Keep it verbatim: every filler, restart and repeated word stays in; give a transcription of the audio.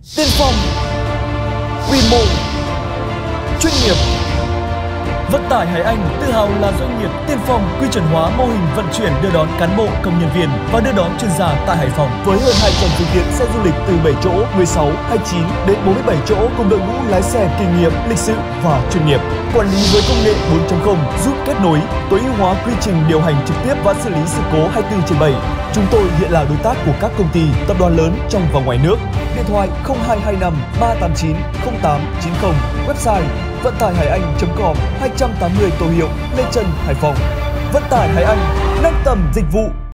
Tiên phong, quy mô, chuyên nghiệp. Vận tải Hải Anh tự hào là doanh nghiệp tiên phong quy chuẩn hóa mô hình vận chuyển đưa đón cán bộ, công nhân viên và đưa đón chuyên gia tại Hải Phòng với hơn hai trăm phương tiện xe du lịch từ bảy chỗ, mười sáu, hai mươi chín đến bốn mươi bảy chỗ cùng đội ngũ lái xe kinh nghiệm, lịch sự và chuyên nghiệp. Quản lý với công nghệ bốn chấm không giúp kết nối, tối ưu hóa quy trình điều hành trực tiếp và xử lý sự cố hai mươi tư trên bảy. Chúng tôi hiện là đối tác của các công ty, tập đoàn lớn trong và ngoài nước. Điện thoại không hai hai năm ba tám chín không tám chín không, website vận tải hải anh chấm com, hai trăm tám mươi Tô Hiệu, Lê Trân, Hải Phòng. Vận tải Hải Anh, nâng tầm dịch vụ.